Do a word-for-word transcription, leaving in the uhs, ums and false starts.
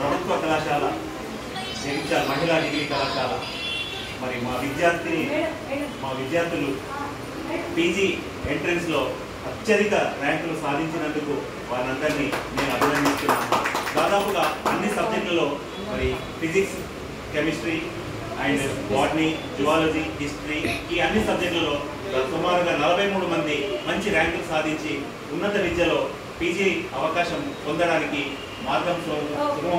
ప్రభుత్వ కళాశాల జగిత్యాల మహిళా డిగ్రీ కళాశాల మరి మా విద్యార్థి మా విద్యార్థులు పీజీ ఎంట్రన్స్లో అత్యధిక ర్యాంకులు సాధించినందుకు వారందరినీ నేను అభినందిస్తున్నాను. దాదాపుగా అన్ని సబ్జెక్టులలో మరి physics, chemistry and botany, zoology, history ఈ అన్ని సబ్జెక్టులలో సుమారుగా నలభై మూడు మంది మంచి ర్యాంకులు సాధించి ఉన్నత విద్యలో పీజీ అవకాశం పొందడానికి మార్గం